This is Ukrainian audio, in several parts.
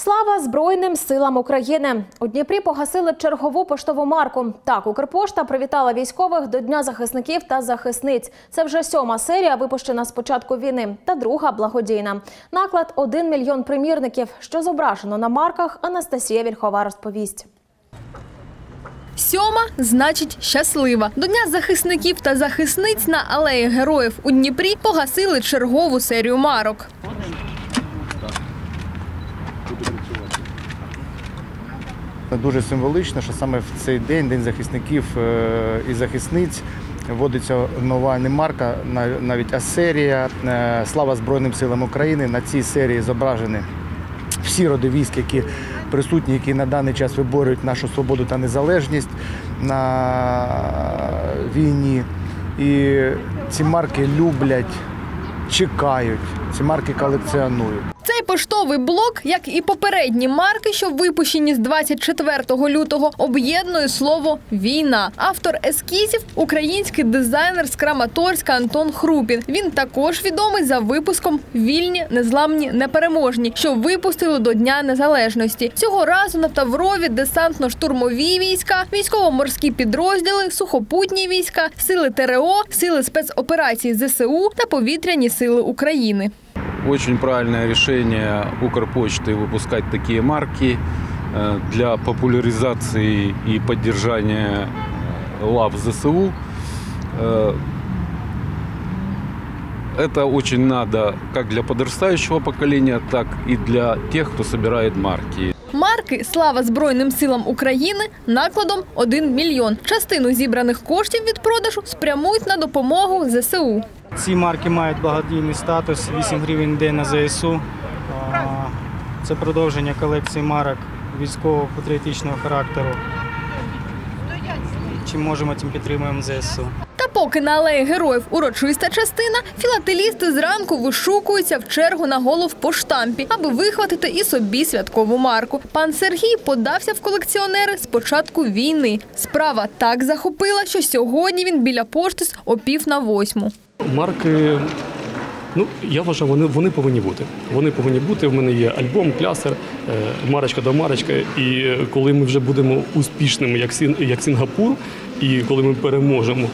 Слава Збройним силам України! У Дніпрі погасили чергову поштову марку. Так, Укрпошта привітала військових до Дня захисників та захисниць. Це вже 7-ма серія, випущена з початку війни, та 2-га благодійна. Наклад – 1 мільйон примірників. Що зображено на марках, Анастасія Вільхова розповість. 7-ма – значить щаслива. До Дня захисників та захисниць на Алеї Героїв у Дніпрі погасили чергову серію марок. Дуже символічно, що саме в цей день, День захисників і захисниць, вводиться нова не марка, навіть а серія «Слава Збройним силам України». На цій серії зображені всі роди військ, які присутні, які на даний час виборюють нашу свободу та незалежність на війні. І ці марки люблять, чекають, ці марки колекціонують. Цей поштовий блок, як і попередні марки, що випущені з 24 лютого, об'єднує слово «війна». Автор ескізів – український дизайнер з Краматорська Антон Хрупін. Він також відомий за випуском «Вільні, незламні, непереможні», що випустили до Дня Незалежності. Цього разу на Таврові десантно-штурмові війська, військово-морські підрозділи, сухопутні війська, сили ТРО, сили спецоперацій ЗСУ та повітряні сили України. Очень правильное решение Укрпочты выпускать такие марки для популяризации и поддержания лав ЗСУ. Это очень надо как для подрастающего поколения, так и для тех, кто собирает марки. Марки «Слава Збройним силам України» накладом 1 мільйон. Частину зібраних коштів від продажу спрямують на допомогу ЗСУ. Ці марки мають благодійний статус, 8 гривень день на ЗСУ. Це продовження колекції марок військово-патріотичного характеру. Чим можемо, тим підтримуємо ЗСУ. Та поки на Алеї Героїв урочиста частина, філателісти зранку вишукуються в чергу на головпоштампі, аби вихватити і собі святкову марку. Пан Сергій подався в колекціонери з початку війни. Справа так захопила, що сьогодні він біля пошти о 7:45. Марки, я вважаю, вони повинні бути. Вони повинні бути. У мене є альбом, клясер, марочка до марочка. І коли ми вже будемо успішними, як Сінгапур, і коли ми переможемо,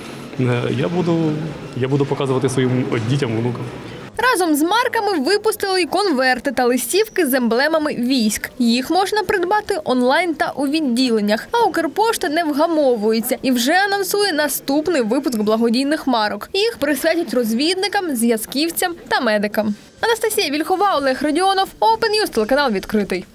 я буду показувати своїм дітям, внукам. Разом з марками випустили й конверти та листівки з емблемами військ. Їх можна придбати онлайн та у відділеннях. А Укрпошта не вгамовується і вже анонсує наступний випуск благодійних марок. Їх присвятять розвідникам, зв'язківцям та медикам. Анастасія Вільхова, Олег Родіонов, Open News, телеканал «Відкритий».